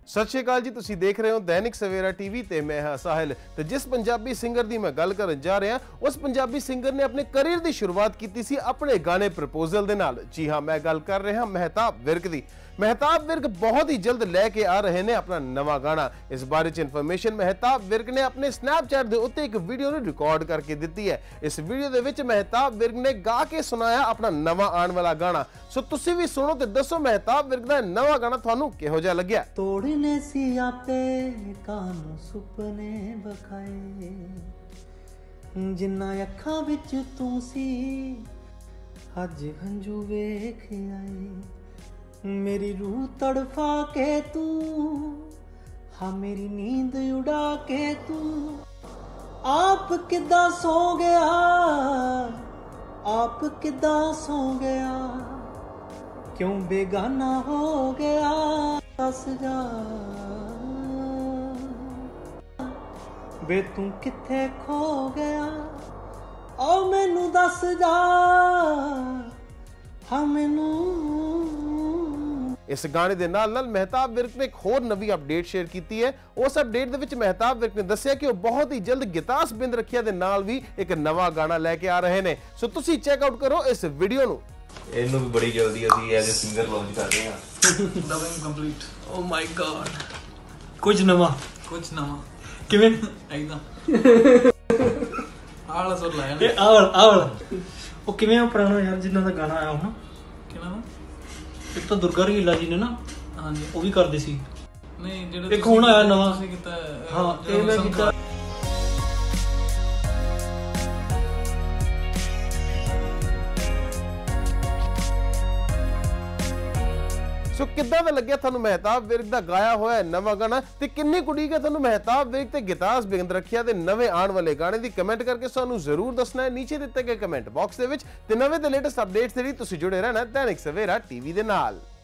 सत श्री अकाल जी, तुसीं देख रहे हो दैनिक सवेरा टीवी ते मैं हां साहिल। ते जिस पंजाबी सिंगर दी मैं गल करन जा रहा उस पंजाबी सिंगर ने अपने करियर दी शुरुआत की सी अपने गाने प्रपोजल दे नाल। जी हां, मैं गल कर रहा महताब विर्क दी। महताब विर्क बहुत ही जल्द लैके आ रहे ने अपना नवा गाना। इस बारे च इन्फॉर्मेशन महताब विर्क ने अपने स्नैपचैट दे उत्ते एक वीडियो नूं रिकॉर्ड करके दित्ती है। इस वीडियो दे विच महताब विर्क ने गा के सुनाया अपना नवा आने वाला गाना। सो तुसीं भी सुनो ते दसो महताब विर्क दा नवा गाना तुहानूं किहो जिहा लग्या। तोड़ने सी आपे कानू सुपने बखाए, जिन्ना अखां विच तू सी अज हंजू वेख आए। मेरी रूह तड़फा के तू, हाँ मेरी नींद उड़ा के तू आप किदा सो गया, आप किदा सो गया, क्यों बेगाना हो गया, दस जा वे तू किथे खो गया, ओ मैनू दस जा, हाँ मैनू। इस गाने दे नाल नाल महताब विर्क ने एक होर नवी अपडेट शेयर की है। उस अपडेट दे विच महताब विर्क ने दस्सिया कि वो बहुत ही जल्द गितास बिंद रखिया दे नाल भी एक नवा गाना लेके आ रहे ने। सो तुसी चेक आउट करो इस वीडियो नु। ਇਹਨੂੰ ਵੀ ਬੜੀ ਜਲਦੀ ਅਸੀਂ ਐਜ਼ ਅ ਸਿੰਗਰ ਲਾਂਚ ਕਰ ਰਹੇ ਹਾਂ। Dubbing complete. Oh my god, ਕੁਝ ਨਵਾਂ ਕਿਵੇਂ ਐਦਾਂ ਆਲਾ ਸੁਰ ਲਾਇਆ ਇਹ ਆਵਲ ਉਹ ਕਿਵੇਂ ਪੁਰਾਣਾ ਯਾਰ ਜਿੰਨਾ ਦਾ ਗਾਣਾ ਆਇਆ ਹੁਣ ਕਿਹਨਾਂ ਦਾ? ਇੱਕ ਤਾਂ ਦੁਰਗਾ ਰਹੀਲਾ ਜੀ ਨੇ ਨਾ, ਹਾਂਜੀ ਉਹ ਵੀ ਕਰਦੇ ਸੀ। ਨਹੀਂ ਜਿਹੜਾ ਇੱਕ ਹੁਣ ਆਇਆ ਨਵਾਂ, ਤੁਸੀਂ ਕੀਤਾ ਹਾਂ ਇਹ ਮੈਂ ਕੀਤਾ। सो किद्दां दा लग्या थानू महताब विर्क दा गाया होया नवा गाना ते किन्नी कुड़ीक है थानू महताब विर्क ते गितास बिंद रखिया दे नवे आने वाले गाने दी कमेंट करके सानू जरूर दसना है नीचे दिते गए कमेंट बॉक्स दे विच। ते नवे ते लेटेस्ट अपडेट्स दे लई तुसीं जुड़े रहना दैनिक सवेरा टीवी दे नाल।